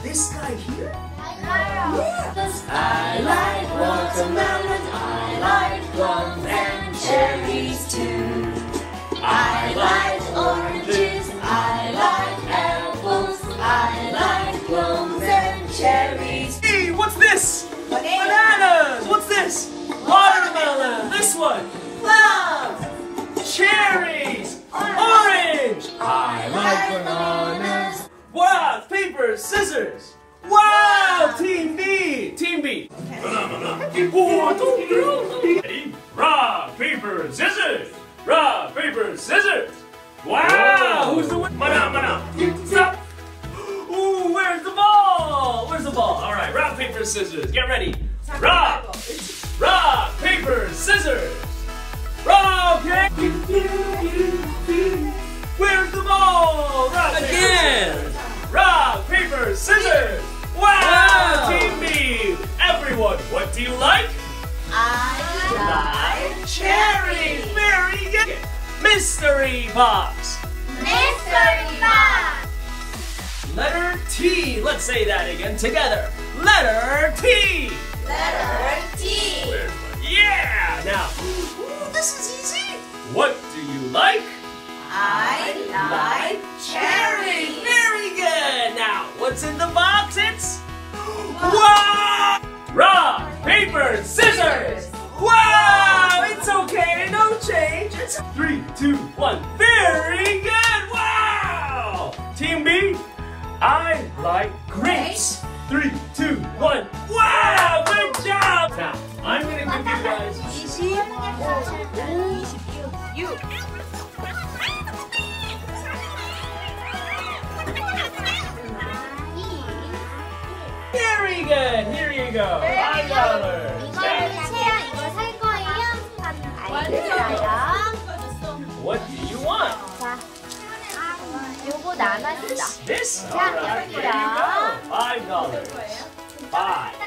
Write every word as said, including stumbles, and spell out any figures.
this guy here? Yes. I like watermelon, I like plums and cherries too. I like oranges, I like apples, I like plums and cherries. Hey, what's this? Bananas! What's this? Watermelon! This one! Plums! Cherries! Orange! I like bananas! Wow! Paper, scissors! Wow! Team B! Team B! Ready? Rock, paper, scissors! Rock, paper, scissors! Wow! Who's the winner? Mana, mana! Stop! Ooh, where's the ball? Where's the ball? All right, rock, paper, scissors. Get ready. Rock, rock, paper, scissors. Rock, paper. Where's the ball? Rock, again. Paper, rock, paper, scissors. Wow, wow. Team B. Everyone, what do you like? I like cherries. Very good. Mystery box. Mystery box. Letter T. Let's say that again together. Letter T. Letter T. Yeah. Now, ooh, this is easy. What do you like? I like cherries. Very good. Now, what's in the box? It's wow. Rock, paper, scissors. Wow. It's okay. No change. It's three, two, one. Very good. Wow. Team B. I like grapes. Three, two, one. Wow, good job. Now, I'm gonna give you guys Very good. Here you go. Five dollars. 채야 이거 살 거예요? 알겠어요. What do you want? 자, 요거 나눠 쓰자. This? 자, All right, here you 여기요. go. Five dollars. Five.